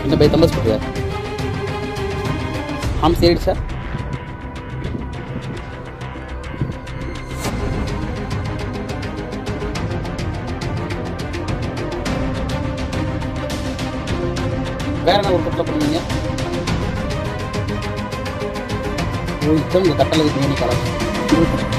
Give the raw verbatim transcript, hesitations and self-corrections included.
என்ன பை தம்பஸ் போட்டியா? ஆம் சரிடுச்சா? வேற என்ன ஒரு கட்டில் பண்ணுவீங்க? ஓ இத்தனை கட்டளை நீ கலர்